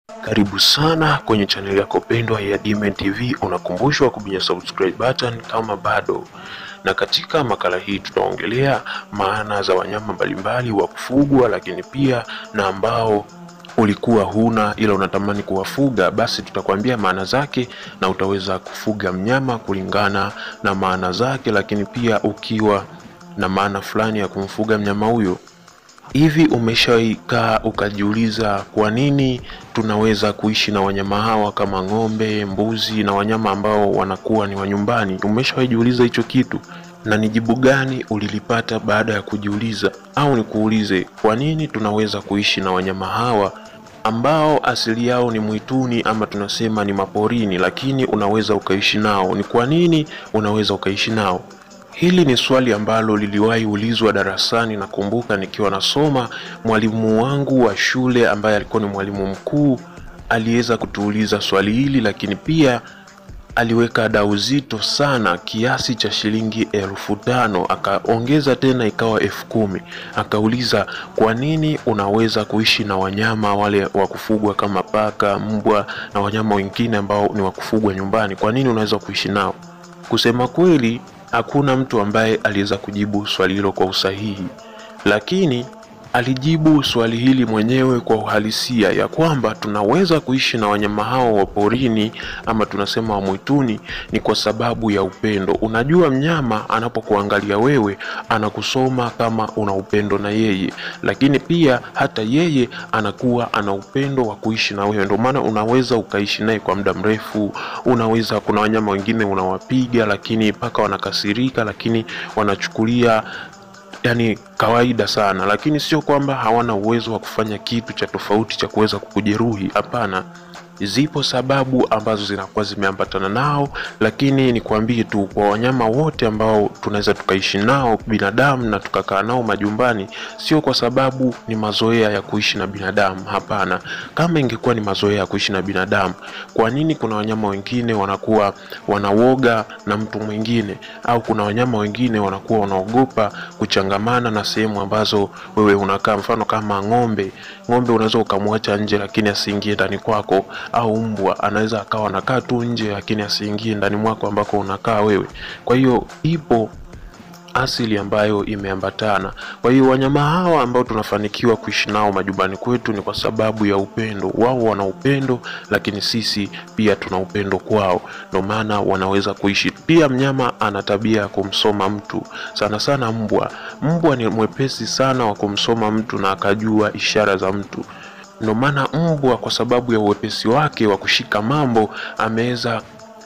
Karibu sana kwenye channel yako pendwa ya Kiimani TV. Unakumbushwa kubinya subscribe button kama bado. Na katika makala hii tutaongelea maana za wanyama mbalimbali wa kufugwa, lakini pia na ambao ulikuwa huna ila unatamani kuwafuga, basi tutakwambia maana zake na utaweza kufuga mnyama kulingana na maana zake, lakini pia ukiwa na maana fulani ya kumfuga mnyama huyo. Hivi umeshawahi ukajiuliza kwa nini tunaweza kuishi na wanyama hawa kama ng'ombe, mbuzi na wanyama ambao wanakuwa ni wa nyumbani? Umeshawahi jiuliza hicho kitu? Na ni jibu gani ulilipata baada ya kujiuliza? Au nikuulize, kwa nini tunaweza kuishi na wanyama hawa ambao asili yao ni mwituni ama tunasema ni maporini, lakini unaweza ukaishi nao? Ni kwa nini unaweza ukaishi nao? Hili ni swali ambalo liliwahi ulizwa darasani. Nakumbuka nikiwa nasoma, mwalimu wangu wa shule ambaye alikuwa ni mwalimu mkuu aliweza kutuuliza swali hili, lakini pia aliweka dau zito sana kiasi cha shilingi 5,000, akaongeza tena ikawa 10,000. Akauliza, kwa nini unaweza kuishi na wanyama wale wa kufugwa kama paka, mbwa na wanyama wengine ambao ni wa kufugwa nyumbani? Kwa nini unaweza kuishi nao? Kusema kweli, hakuna mtu ambaye aliweza kujibu swali hilo kwa usahihi, lakini alijibu swali hili mwenyewe kwa uhalisia ya kwamba tunaweza kuishi na wanyama hao wa porini ama tunasema wa mwituni ni kwa sababu ya upendo. Unajua, mnyama anapokuangalia wewe anakusoma kama una upendo na yeye, lakini pia hata yeye anakuwa ana upendo wa kuishi na wewe. Ndio maana unaweza ukaishi naye kwa muda mrefu. Unaweza, kuna wanyama wengine unawapiga lakini paka wanakasirika, lakini wanachukulia yani kawaida sana, lakini sio kwamba hawana uwezo wa kufanya kitu cha tofauti cha kuweza kukujeruhi. Hapana, zipo sababu ambazo zinakuwa zimeambatana nao, lakini nikwambie tu, kwa wanyama wote ambao tunaweza tukaishi nao binadamu na tukakaa nao majumbani, sio kwa sababu ni mazoea ya kuishi na binadamu. Hapana, kama ingekuwa ni mazoea ya kuishi na binadamu, kwa nini kuna wanyama wengine wanakuwa wanawoga na mtu mwingine, au kuna wanyama wengine wanakuwa wanaogopa kuchangamana na sehemu ambazo wewe unakaa? Mfano kama ng'ombe unaweza ukamwacha nje lakini asiingie ndani kwako, au mbwa anaweza akawa anakaa tu nje lakini asiingie ndani mwako ambako unakaa wewe. Kwa hiyo ipo asili ambayo imeambatana. Kwa hiyo wanyama hawa ambao tunafanikiwa kuishi nao majumbani kwetu ni kwa sababu ya upendo. Wao wana upendo, lakini sisi pia tuna upendo kwao, ndio maana wanaweza kuishi. Pia mnyama ana tabia ya kumsoma mtu, sana sana mbwa. Mbwa ni mwepesi sana wa kumsoma mtu na akajua ishara za mtu. Ndio maana mbwa, kwa sababu ya uwepesi wake wa kushika mambo, ameweza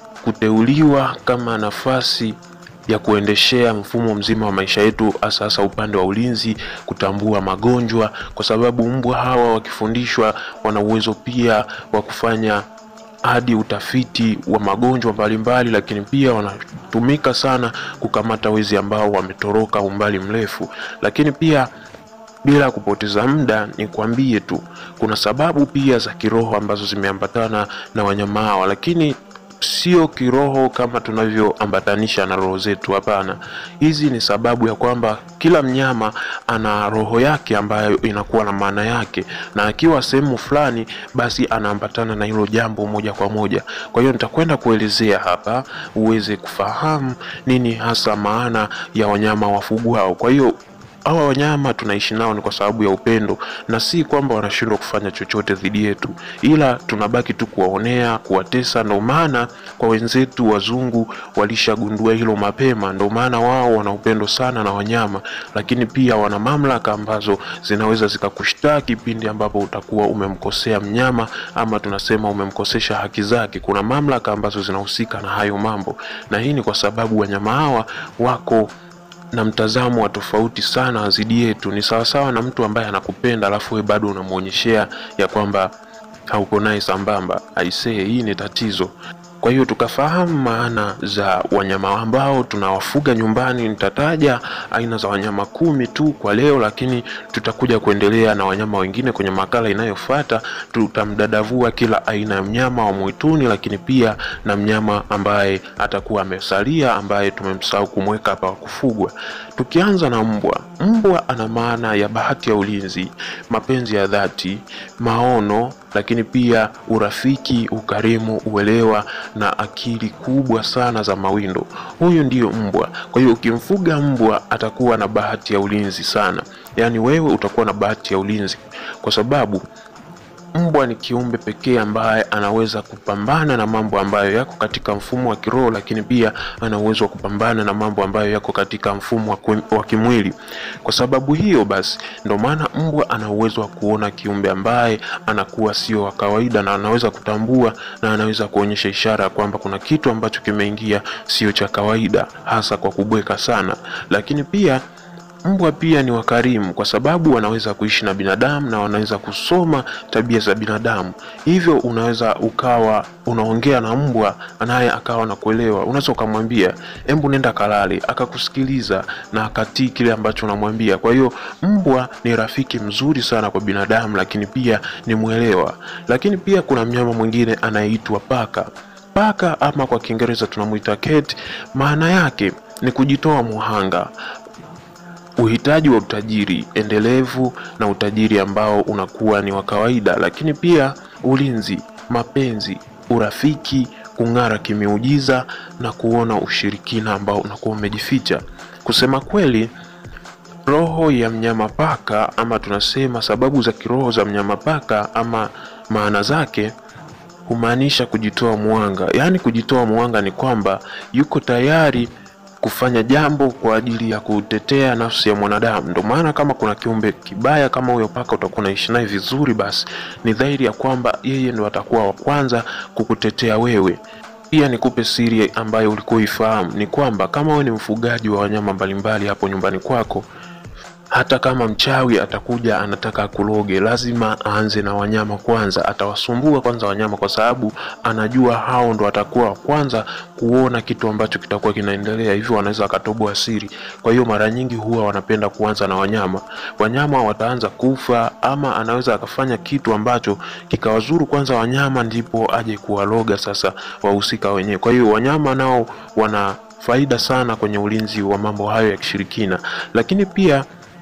kuteuliwa kama nafasi ya kuendeshea mfumo mzima wa maisha yetu, hasa upande wa ulinzi, kutambua magonjwa, kwa sababu mbwa hawa wakifundishwa wana uwezo pia wa kufanya hadi utafiti wa magonjwa mbalimbali, lakini pia wanatumika sana kukamata wezi ambao wametoroka umbali mrefu. Lakini pia bila kupoteza muda, nikwambie tu, kuna sababu pia za kiroho ambazo zimeambatana na wanyama hawa, lakini sio kiroho kama tunavyoambatanisha na roho zetu. Hapana, hizi ni sababu ya kwamba kila mnyama ana roho yake ambayo inakuwa na maana yake, na akiwa sehemu fulani basi anaambatana na hilo jambo moja kwa moja. Kwa hiyo nitakwenda kuelezea hapa uweze kufahamu nini hasa maana ya wanyama wafugwao. Kwa hiyo hawa wanyama tunaishi nao ni kwa sababu ya upendo, na si kwamba wanashindwa kufanya chochote dhidi yetu, ila tunabaki tu kuwaonea, kuwatesa. Ndio maana kwa wenzetu wazungu walishagundua hilo mapema. Ndio maana wao wana upendo sana na wanyama, lakini pia wana mamlaka ambazo zinaweza zikakushtaki pindi ambapo utakuwa umemkosea mnyama ama tunasema umemkosesha haki zake. Kuna mamlaka ambazo zinahusika na hayo mambo, na hii ni kwa sababu wanyama hawa wako na mtazamo wa tofauti sana dhidi yetu. Ni sawasawa na mtu ambaye anakupenda alafu wewe bado unamuonyeshea ya kwamba hauko naye sambamba. Aisee, hii ni tatizo. Kwa hiyo tukafahamu maana za wanyama ambao tunawafuga nyumbani. Nitataja aina za wanyama 10 tu kwa leo, lakini tutakuja kuendelea na wanyama wengine kwenye makala inayofuata. Tutamdadavua kila aina ya mnyama wa mwituni, lakini pia na mnyama ambaye atakuwa amesalia ambaye tumemsahau kumweka hapa kufugwa. Tukianza na mbwa. Mbwa ana maana ya bahati ya ulinzi, mapenzi ya dhati, maono, lakini pia urafiki, ukarimu, uelewa na akili kubwa sana za mawindo. Huyu ndiyo mbwa. Kwa hiyo ukimfuga mbwa atakuwa na bahati ya ulinzi sana. Yaani wewe utakuwa na bahati ya ulinzi kwa sababu mbwa ni kiumbe pekee ambaye anaweza kupambana na mambo ambayo yako katika mfumo wa kiroho, lakini pia ana uwezo wa kupambana na mambo ambayo yako katika mfumo wa kimwili. Kwa sababu hiyo basi ndio maana mbwa ana uwezo wa kuona kiumbe ambaye anakuwa sio wa kawaida, na anaweza kutambua na anaweza kuonyesha ishara kwamba kuna kitu ambacho kimeingia sio cha kawaida, hasa kwa kubweka sana. Lakini pia mbwa pia ni wakarimu kwa sababu wanaweza kuishi na binadamu na wanaweza kusoma tabia za binadamu. Hivyo unaweza ukawa unaongea na mbwa naye akawa anakuelewa. Unaweza kumwambia embu nenda kalale, akakusikiliza na akatii kile ambacho unamwambia. Kwa hiyo mbwa ni rafiki mzuri sana kwa binadamu, lakini pia ni muelewa. Lakini pia kuna mnyama mwingine anaitwa paka. Paka ama kwa Kiingereza tunamuita cat, maana yake ni kujitoa muhanga. Uhitaji wa utajiri endelevu na utajiri ambao unakuwa ni wa kawaida, lakini pia ulinzi, mapenzi, urafiki, kung'ara kimiujiza na kuona ushirikina ambao unakuwa umejificha. Kusema kweli, roho ya mnyama paka ama tunasema sababu za kiroho za mnyama paka ama maana zake humaanisha kujitoa muhanga. Yaani kujitoa muhanga ni kwamba yuko tayari kufanya jambo kwa ajili ya kutetea nafsi ya mwanadamu. Ndio maana kama kuna kiumbe kibaya kama huyo paka utakuwa unaishi naye vizuri, basi ni dhahiri ya kwamba yeye ndio atakuwa wa kwanza kukutetea wewe. Pia nikupe siri ambayo ulikuwa ifahamu, ni kwamba kama wewe ni mfugaji wa wanyama mbalimbali hapo nyumbani kwako, hata kama mchawi atakuja anataka kuloge, lazima aanze na wanyama kwanza. Atawasumbua kwanza wanyama kwa sababu anajua hao ndo atakuwa kwanza kuona kitu ambacho kitakuwa kinaendelea, hivyo wanaweza akatoboa siri. Kwa hiyo mara nyingi huwa wanapenda kuanza na wanyama. Wanyama wataanza kufa ama anaweza akafanya kitu ambacho kikawazuru kwanza wanyama, ndipo aje kuwaloga sasa wahusika wenyewe. Kwa hiyo wanyama nao wana faida sana kwenye ulinzi wa mambo hayo ya kishirikina. Lakini pia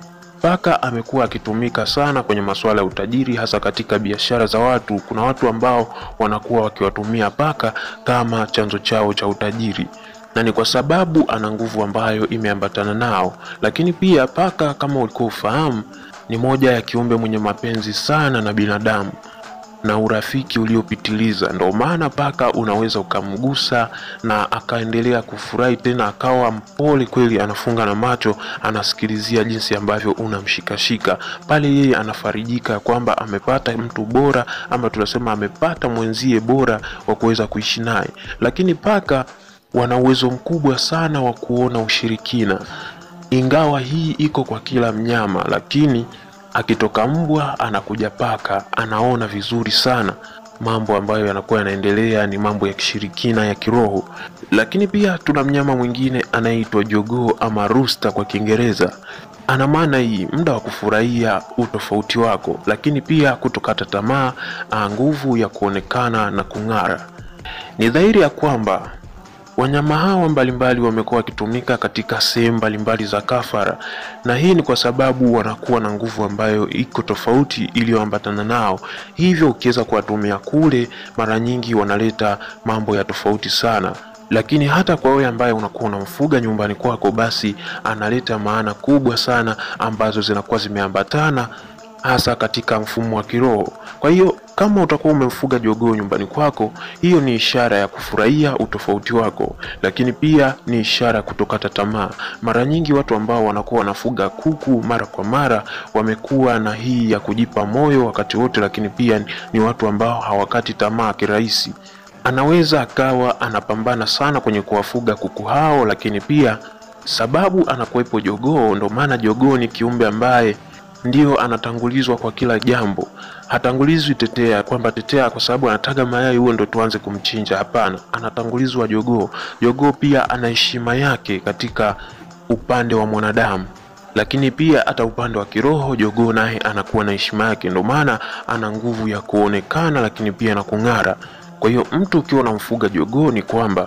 paka amekuwa akitumika sana kwenye masuala ya utajiri, hasa katika biashara za watu. Kuna watu ambao wanakuwa wakiwatumia paka kama chanzo chao cha utajiri, na ni kwa sababu ana nguvu ambayo imeambatana nao. Lakini pia paka, kama ulikuwa ufahamu, ni moja ya kiumbe mwenye mapenzi sana na binadamu na urafiki uliopitiliza. Ndio maana paka unaweza ukamgusa na akaendelea kufurahi, tena akawa mpole kweli, anafunga na macho, anasikilizia jinsi ambavyo unamshikashika. Pale yeye anafarijika kwamba amepata mtu bora ama tunasema amepata mwenzie bora wa kuweza kuishi naye. Lakini paka wana uwezo mkubwa sana wa kuona ushirikina. Ingawa hii iko kwa kila mnyama, lakini akitoka mbwa anakuja paka, anaona vizuri sana mambo ambayo yanakuwa yanaendelea, ni mambo ya kishirikina ya kiroho. Lakini pia tuna mnyama mwingine anaitwa jogoo ama rooster kwa Kiingereza. Ana maana hii, muda wa kufurahia utofauti wako, lakini pia kutokata tamaa, nguvu ya kuonekana na kung'ara. Ni dhahiri ya kwamba wanyama hawa mbalimbali wamekuwa wakitumika katika sehemu mbalimbali za kafara, na hii ni kwa sababu wanakuwa na nguvu ambayo iko tofauti iliyoambatana nao. Hivyo ukiweza kuwatumia kule, mara nyingi wanaleta mambo ya tofauti sana. Lakini hata kwa wewe ambaye unakuwa unamfuga nyumbani kwako, basi analeta maana kubwa sana ambazo zinakuwa zimeambatana hasa katika mfumo wa kiroho. Kwa hiyo kama utakuwa umemfuga jogoo nyumbani kwako, hiyo ni ishara ya kufurahia utofauti wako, lakini pia ni ishara kutokata tamaa. Mara nyingi watu ambao wanakuwa wanafuga kuku mara kwa mara wamekuwa na hii ya kujipa moyo wakati wote, lakini pia ni watu ambao hawakati tamaa kirahisi. Anaweza akawa anapambana sana kwenye kuwafuga kuku hao, lakini pia sababu anakuwepo jogoo, ndo maana jogoo ni kiumbe ambaye ndio anatangulizwa kwa kila jambo. Hatangulizwi tetea kwamba tetea kwa sababu anataga mayai huo ndo tuanze kumchinja, hapana. Anatangulizwa jogoo. Jogoo pia ana heshima yake katika upande wa mwanadamu, lakini pia hata upande wa kiroho jogoo naye anakuwa na heshima yake. Ndio maana ana nguvu ya kuonekana, lakini pia na kung'ara. Kwa hiyo mtu ukiwa unamfuga jogoo, ni kwamba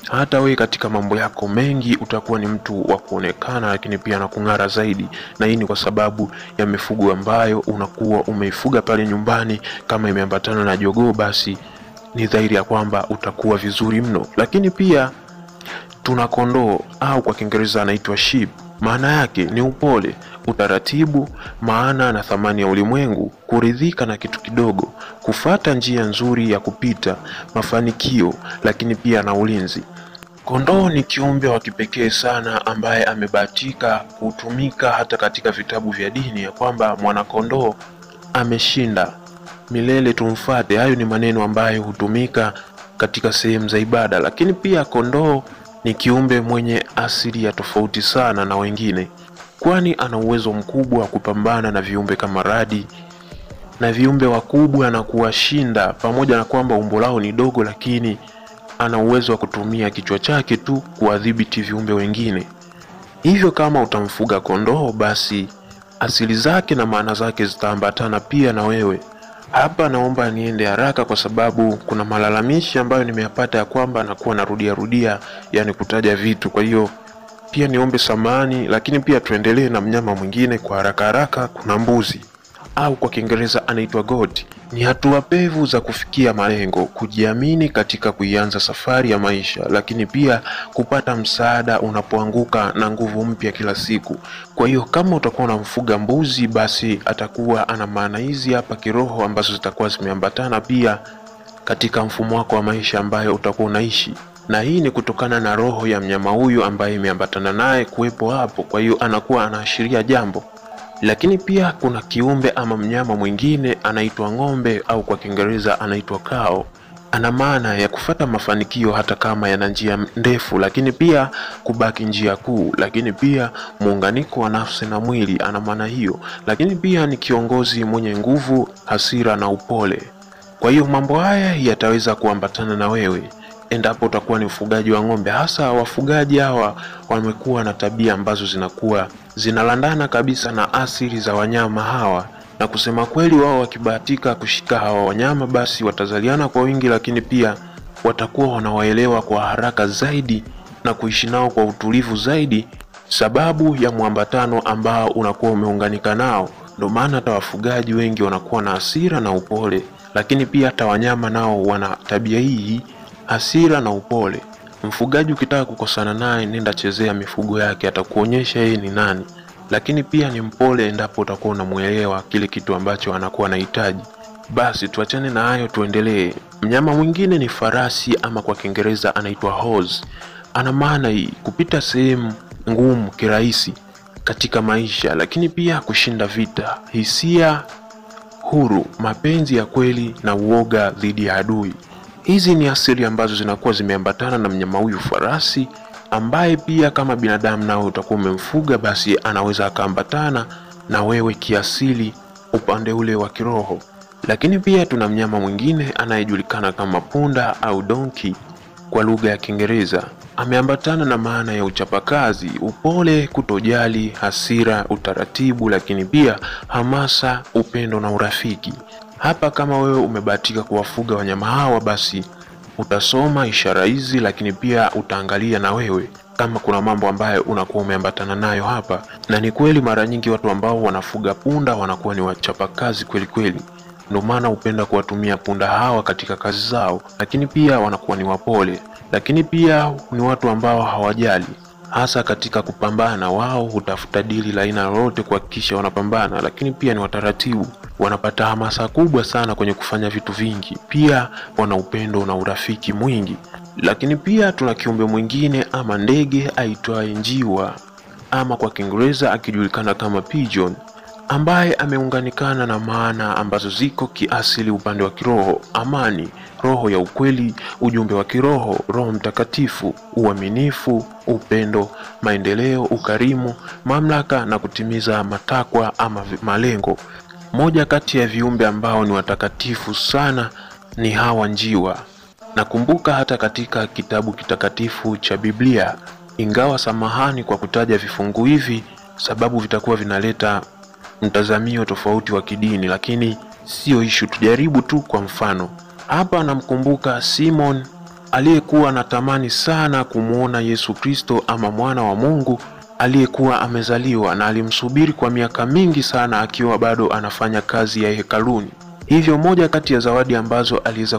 hata wewe katika mambo yako mengi utakuwa ni mtu wa kuonekana, lakini pia na kung'ara zaidi. Na hii ni kwa sababu ya mifugo ambayo unakuwa umeifuga pale nyumbani. Kama imeambatana na jogoo, basi ni dhahiri ya kwamba utakuwa vizuri mno. Lakini pia tuna kondoo, au kwa Kiingereza anaitwa sheep. Maana yake ni upole, utaratibu, maana na thamani ya ulimwengu, kuridhika na kitu kidogo, kufuata njia nzuri ya kupita, mafanikio, lakini pia na ulinzi. Kondoo ni kiumbe wa kipekee sana ambaye amebahatika kutumika hata katika vitabu vya dini, ya kwamba mwana kondoo ameshinda, milele tumfuate. Hayo ni maneno ambayo hutumika katika sehemu za ibada. Lakini pia kondoo ni kiumbe mwenye asili ya tofauti sana na wengine, kwani ana uwezo mkubwa wa kupambana na viumbe kama radi na viumbe wakubwa na kuwashinda. Pamoja na kwamba umbo lao ni dogo, lakini ana uwezo wa kutumia kichwa chake tu kuwadhibiti viumbe wengine. Hivyo kama utamfuga kondoo, basi asili zake na maana zake zitaambatana pia na wewe. Hapa naomba niende haraka kwa sababu kuna malalamishi ambayo nimeyapata ya kwamba nakuwa narudia yani kutaja vitu. Kwa hiyo pia niombe samahani, lakini pia tuendelee na mnyama mwingine kwa haraka. Kuna mbuzi, au kwa Kiingereza anaitwa goat. Ni hatua pevu za kufikia malengo, kujiamini katika kuianza safari ya maisha, lakini pia kupata msaada unapoanguka na nguvu mpya kila siku. Kwa hiyo kama utakuwa unamfuga mbuzi, basi atakuwa ana maana hizi hapa kiroho ambazo zitakuwa zimeambatana pia katika mfumo wako wa maisha ambayo utakuwa unaishi. Na hii ni kutokana na roho ya mnyama huyu ambaye imeambatana naye kuwepo hapo. Kwa hiyo anakuwa anaashiria jambo. Lakini pia kuna kiumbe ama mnyama mwingine anaitwa ng'ombe, au kwa Kiingereza anaitwa cow. Ana maana ya kufuata mafanikio hata kama yana njia ndefu, lakini pia kubaki njia kuu. Lakini pia muunganiko wa nafsi na mwili, ana maana hiyo. Lakini pia ni kiongozi mwenye nguvu, hasira na upole. Kwa hiyo mambo haya yataweza kuambatana na wewe endapo utakuwa ni mfugaji wa ng'ombe. Hasa wafugaji hawa wamekuwa na tabia ambazo zinakuwa zinalandana kabisa na asili za wanyama hawa, na kusema kweli wao wakibahatika kushika hawa wanyama, basi watazaliana kwa wingi, lakini pia watakuwa wanawaelewa kwa haraka zaidi na kuishi nao kwa utulivu zaidi, sababu ya muambatano ambao unakuwa umeunganika nao. Ndio maana hata wafugaji wengi wanakuwa na hasira na upole. Lakini pia hata wanyama nao wana tabia hii, hasira na upole. Mfugaji ukitaka kukosana naye, nenda chezea mifugo yake, atakuonyesha yeye ni nani. Lakini pia ni mpole endapo utakuwa unamuelewa kile kitu ambacho anakuwa anahitaji. Basi tuachane na hayo, tuendelee. Mnyama mwingine ni farasi, ama kwa Kiingereza anaitwa horse. Ana maana hii kupita sehemu ngumu kirahisi katika maisha, lakini pia kushinda vita, hisia huru, mapenzi ya kweli na uoga dhidi ya adui. Hizi ni asili ambazo zinakuwa zimeambatana na mnyama huyu farasi, ambaye pia kama binadamu nao utakuwa umemfuga, basi anaweza akaambatana na wewe kiasili upande ule wa kiroho. Lakini pia tuna mnyama mwingine anayejulikana kama punda au donkey kwa lugha ya Kiingereza. Ameambatana na maana ya uchapakazi, upole, kutojali, hasira, utaratibu, lakini pia hamasa, upendo na urafiki. Hapa kama wewe umebahatika kuwafuga wanyama hawa, basi utasoma ishara hizi, lakini pia utaangalia na wewe kama kuna mambo ambayo unakuwa umeambatana nayo hapa. Na ni kweli mara nyingi watu ambao wanafuga punda wanakuwa ni wachapakazi kweli kweli. Ndio maana upenda kuwatumia punda hawa katika kazi zao, lakini pia wanakuwa ni wapole. Lakini pia ni watu ambao hawajali, hasa katika kupambana. Wao hutafuta dili la aina lolote kuhakikisha wanapambana. Lakini pia ni wataratibu, wanapata hamasa kubwa sana kwenye kufanya vitu vingi. Pia wana upendo na urafiki mwingi. Lakini pia tuna kiumbe mwingine ama ndege aitwaye njiwa, ama kwa Kiingereza akijulikana kama pigeon, ambaye ameunganikana na maana ambazo ziko kiasili upande wa kiroho: amani, roho ya ukweli, ujumbe wa kiroho, Roho Mtakatifu, uaminifu, upendo, maendeleo, ukarimu, mamlaka na kutimiza matakwa ama malengo. Moja kati ya viumbe ambao ni watakatifu sana ni hawa njiwa. Nakumbuka hata katika kitabu kitakatifu cha Biblia, ingawa samahani kwa kutaja vifungu hivi sababu vitakuwa vinaleta mtazamio tofauti wa kidini, lakini sio issue, tujaribu tu. Kwa mfano hapa namkumbuka Simon aliyekuwa anatamani sana kumuona Yesu Kristo ama mwana wa Mungu aliyekuwa amezaliwa, na alimsubiri kwa miaka mingi sana akiwa bado anafanya kazi ya hekaluni. Hivyo moja kati ya zawadi ambazo aliweza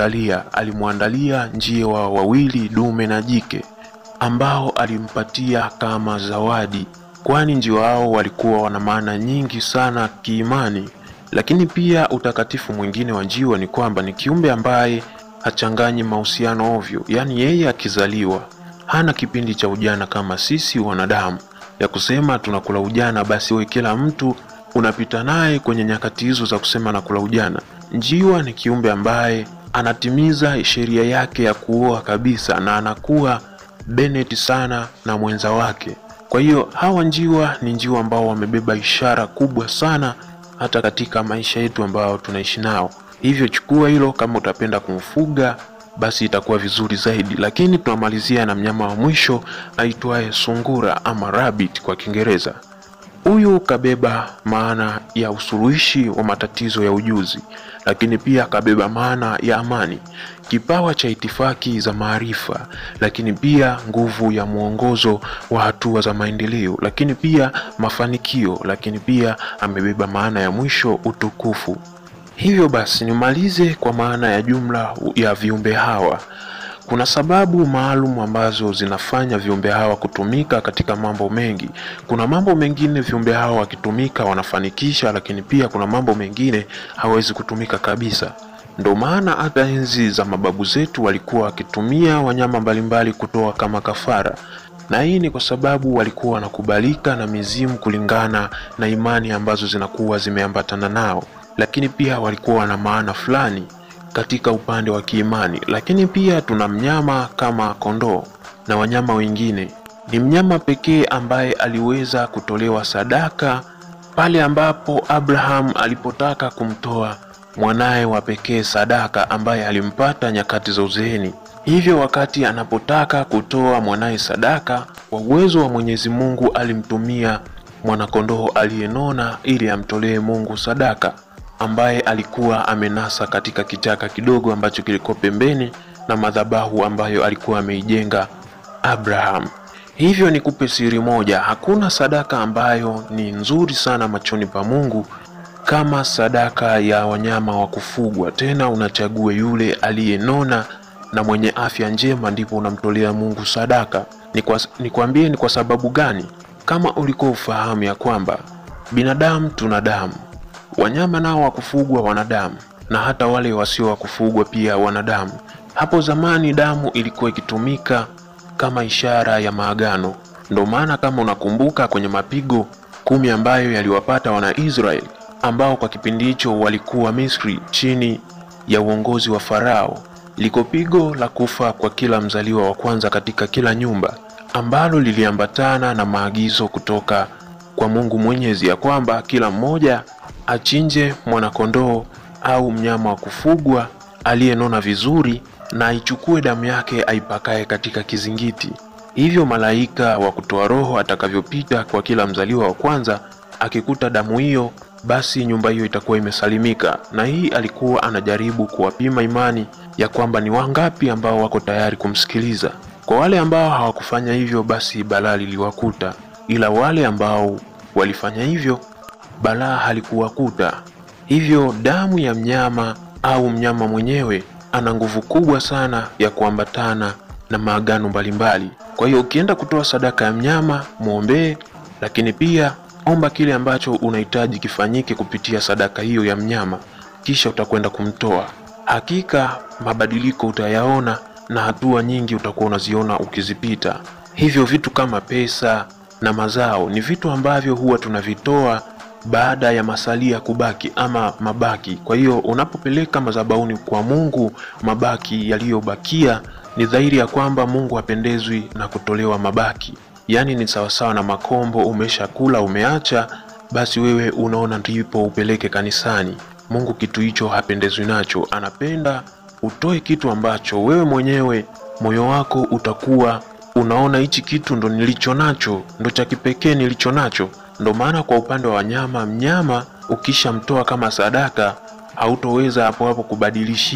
alimwandalia njiwa wawili, dume na jike, ambao alimpatia kama zawadi, kwani njiwa hao walikuwa wana maana nyingi sana kiimani. Lakini pia utakatifu mwingine wa njiwa ni kwamba ni kiumbe ambaye hachanganyi mahusiano ovyo, yani yeye akizaliwa hana kipindi cha ujana kama sisi wanadamu, ya kusema tunakula ujana basi wewe kila mtu unapita naye kwenye nyakati hizo za kusema nakula ujana. Njiwa ni kiumbe ambaye anatimiza sheria yake ya kuoa kabisa, na anakuwa beneti sana na mwenza wake. Kwa hiyo hawa njiwa ni njiwa ambao wamebeba ishara kubwa sana hata katika maisha yetu ambao tunaishi nao. Hivyo chukua hilo, kama utapenda kumfuga basi itakuwa vizuri zaidi. Lakini tunamalizia na mnyama wa mwisho aitwaye sungura ama rabbit kwa Kiingereza. Huyu kabeba maana ya usuluhishi wa matatizo ya ujuzi, lakini pia kabeba maana ya amani, kipawa cha itifaki za maarifa, lakini pia nguvu ya muongozo wa hatua za maendeleo, lakini pia mafanikio, lakini pia amebeba maana ya mwisho, utukufu. Hivyo basi nimalize kwa maana ya jumla ya viumbe hawa. Kuna sababu maalum ambazo zinafanya viumbe hawa kutumika katika mambo mengi. Kuna mambo mengine viumbe hawa wakitumika wanafanikisha, lakini pia kuna mambo mengine hawezi kutumika kabisa. Ndio maana hata enzi za mababu zetu walikuwa wakitumia wanyama mbalimbali kutoa kama kafara. Na hii ni kwa sababu walikuwa wanakubalika na mizimu kulingana na imani ambazo zinakuwa zimeambatana nao. Lakini pia walikuwa na maana fulani katika upande wa kiimani. Lakini pia tuna mnyama kama kondoo na wanyama wengine. Ni mnyama pekee ambaye aliweza kutolewa sadaka pale ambapo Abraham alipotaka kumtoa mwanae wa pekee sadaka, ambaye alimpata nyakati za uzeeni. Hivyo wakati anapotaka kutoa mwanae sadaka, kwa uwezo wa Mwenyezi Mungu alimtumia mwanakondoo aliyenona ili amtolee Mungu sadaka, ambaye alikuwa amenasa katika kichaka kidogo ambacho kilikuwa pembeni na madhabahu ambayo alikuwa ameijenga Abraham. Hivyo nikupe siri moja, hakuna sadaka ambayo ni nzuri sana machoni pa Mungu kama sadaka ya wanyama wa kufugwa. Tena unachague yule aliyenona na mwenye afya njema, ndipo unamtolea Mungu sadaka. Nikwambie ni kwa sababu gani? Kama ulikuwa ufahamu ya kwamba binadamu tuna damu, wanyama nao wa kufugwa wanadamu, na hata wale wasio wa kufugwa pia wanadamu. Hapo zamani damu ilikuwa ikitumika kama ishara ya maagano. Ndio maana kama unakumbuka kwenye mapigo 10 ambayo yaliwapata wana Israeli, ambao kwa kipindi hicho walikuwa Misri chini ya uongozi wa Farao, liko pigo la kufa kwa kila mzaliwa wa kwanza katika kila nyumba, ambalo liliambatana na maagizo kutoka kwa Mungu Mwenyezi ya kwamba kila mmoja achinje mwanakondoo au mnyama wa kufugwa aliyenona vizuri, na aichukue damu yake aipakae katika kizingiti. Hivyo malaika wa kutoa roho atakavyopita kwa kila mzaliwa wa kwanza, akikuta damu hiyo, basi nyumba hiyo itakuwa imesalimika. Na hii alikuwa anajaribu kuwapima imani ya kwamba ni wangapi ambao wako tayari kumsikiliza. Kwa wale ambao hawakufanya hivyo, basi balaa liliwakuta, ila wale ambao walifanya hivyo, balaa halikuwakuta. Hivyo damu ya mnyama au mnyama mwenyewe ana nguvu kubwa sana ya kuambatana na maagano mbalimbali. Kwa hiyo ukienda kutoa sadaka ya mnyama, muombe, lakini pia omba kile ambacho unahitaji kifanyike kupitia sadaka hiyo ya mnyama, kisha utakwenda kumtoa. Hakika mabadiliko utayaona na hatua nyingi utakuwa unaziona ukizipita. Hivyo vitu kama pesa na mazao ni vitu ambavyo huwa tunavitoa baada ya masalia kubaki ama mabaki. Kwa hiyo unapopeleka madhabahuni kwa Mungu mabaki yaliyobakia, ni dhahiri ya kwamba Mungu hapendezwi na kutolewa mabaki. Yani ni sawasawa na makombo, umeshakula umeacha, basi wewe unaona ndipo upeleke kanisani. Mungu kitu hicho hapendezwi nacho. Anapenda utoe kitu ambacho wewe mwenyewe moyo wako utakuwa unaona hichi kitu ndo nilicho nacho, ndo cha kipekee nilicho nacho. Ndo maana kwa upande wa mnyama ukishamtoa kama sadaka, hautoweza hapo hapo kubadilishia.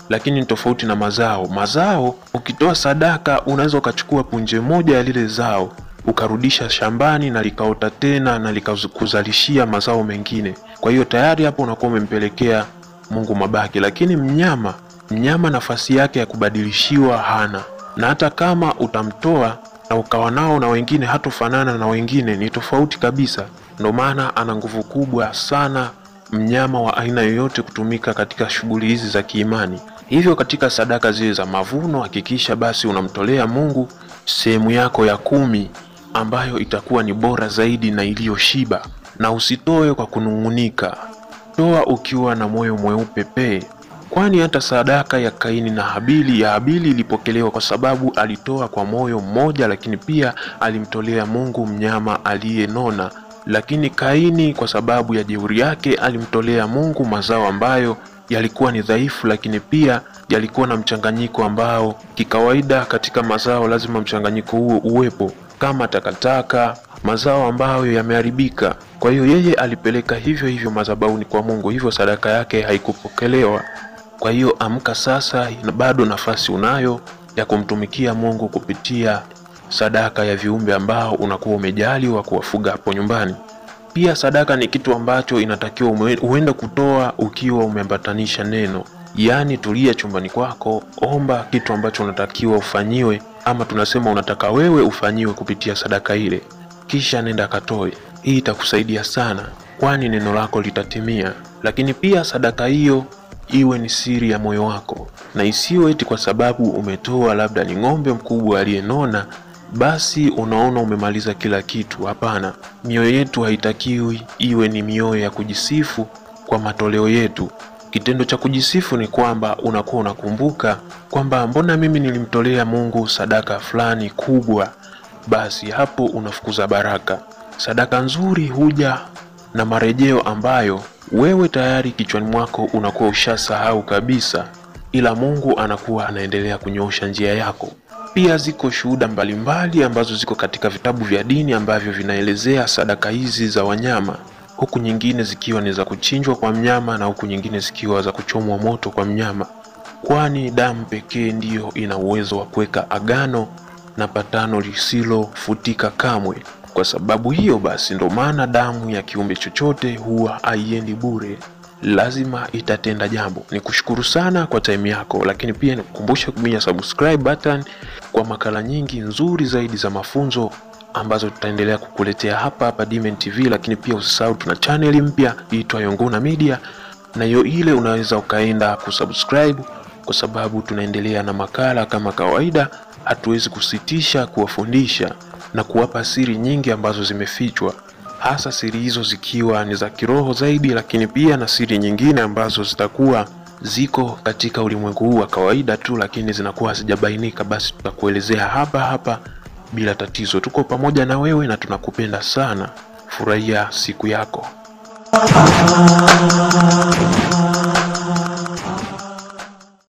lakini ni tofauti na mazao. Mazao ukitoa sadaka unaweza ukachukua punje moja ya lile zao ukarudisha shambani na likaota tena na likakuzalishia mazao mengine. Kwa hiyo tayari hapo unakuwa umempelekea Mungu mabaki. Lakini mnyama nafasi yake ya kubadilishiwa hana, na hata kama utamtoa na ukawa nao na wengine hatofanana na wengine, ni tofauti kabisa. Ndio maana ana nguvu kubwa sana mnyama wa aina yoyote kutumika katika shughuli hizi za kiimani. Hivyo katika sadaka zile za mavuno, hakikisha basi unamtolea Mungu sehemu yako ya 10 ambayo itakuwa ni bora zaidi na iliyoshiba, na usitoe kwa kunungunika. Toa ukiwa na moyo mweupe pe. Kwani hata sadaka ya Kaini na Habili ilipokelewa kwa sababu alitoa kwa moyo mmoja, lakini pia alimtolea Mungu mnyama aliyenona. Lakini Kaini kwa sababu ya jeuri yake alimtolea Mungu mazao ambayo yalikuwa ni dhaifu, lakini pia yalikuwa na mchanganyiko ambao kikawaida katika mazao lazima mchanganyiko huo uwepo, kama takataka, mazao ambayo yameharibika. Kwa hiyo yeye alipeleka hivyo madhabahuni kwa Mungu, hivyo sadaka yake haikupokelewa. Kwa hiyo amka sasa, bado nafasi unayo ya kumtumikia Mungu kupitia sadaka ya viumbe ambao unakuwa umejaliwa kuwafuga hapo nyumbani. Pia sadaka ni kitu ambacho inatakiwa uende kutoa ukiwa umeambatanisha neno. Yaani tulia chumbani kwako, omba kitu ambacho unatakiwa ufanyiwe, ama tunasema unataka wewe ufanyiwe kupitia sadaka ile, kisha nenda katoe. Hii itakusaidia sana, kwani neno lako litatimia. Lakini pia sadaka hiyo iwe ni siri ya moyo wako, na isiwe eti kwa sababu umetoa labda ni ng'ombe mkubwa aliyenona basi unaona umemaliza kila kitu. Hapana, mioyo yetu haitakiwi iwe ni mioyo ya kujisifu kwa matoleo yetu. Kitendo cha kujisifu ni kwamba unakuwa unakumbuka kwamba mbona mimi nilimtolea Mungu sadaka fulani kubwa, basi hapo unafukuza baraka. Sadaka nzuri huja na marejeo ambayo wewe tayari kichwani mwako unakuwa ushasahau kabisa, ila Mungu anakuwa anaendelea kunyoosha njia yako. Pia ziko shuhuda mbalimbali ambazo ziko katika vitabu vya dini ambavyo vinaelezea sadaka hizi za wanyama, huku nyingine zikiwa ni za kuchinjwa kwa mnyama na huku nyingine zikiwa za kuchomwa moto kwa mnyama, kwani damu pekee ndiyo ina uwezo wa kuweka agano na patano lisilofutika kamwe. Kwa sababu hiyo basi ndo maana damu ya kiumbe chochote huwa haiendi bure, lazima itatenda jambo. Nikushukuru sana kwa time yako, lakini pia nikukumbusha kubinya subscribe button kwa makala nyingi nzuri zaidi za mafunzo ambazo tutaendelea kukuletea hapa Diamond TV. Lakini pia usisahau tuna channel mpya inaitwa Yonguna Media, na hiyo ile unaweza ukaenda kusubscribe kwa sababu tunaendelea na makala kama kawaida. Hatuwezi kusitisha kuwafundisha na kuwapa siri nyingi ambazo zimefichwa, hasa siri hizo zikiwa ni za kiroho zaidi, lakini pia na siri nyingine ambazo zitakuwa ziko katika ulimwengu huu wa kawaida tu, lakini zinakuwa hazijabainika. Basi tutakuelezea hapa bila tatizo. Tuko pamoja na wewe na tunakupenda sana. Furahia siku yako.